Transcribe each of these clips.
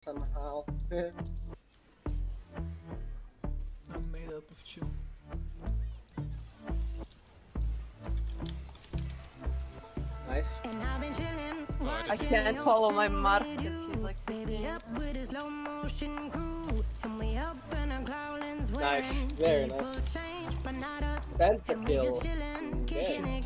somehow. I'm made out of chill. Nice. I can't follow my mark because she's like 16. Nice. Very nice. Pentakill. Very.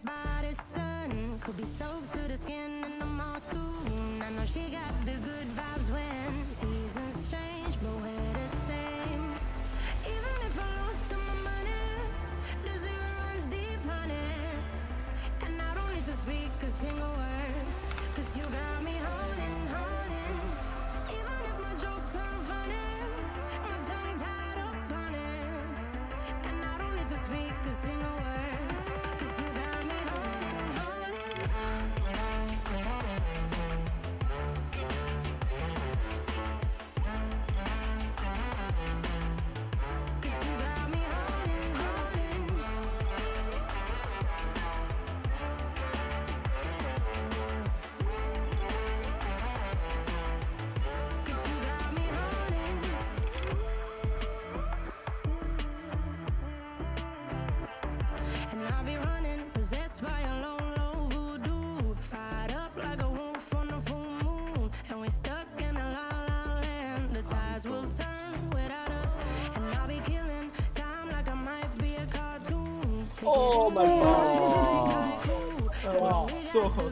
Oh my god! That was so hot.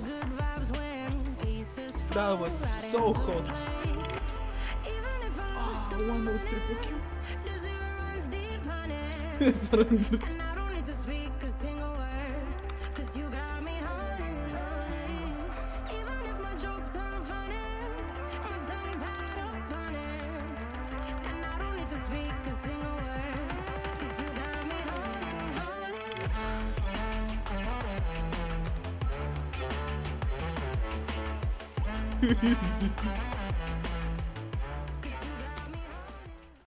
That was so hot. Oh, one of those triple Q. Surrendered.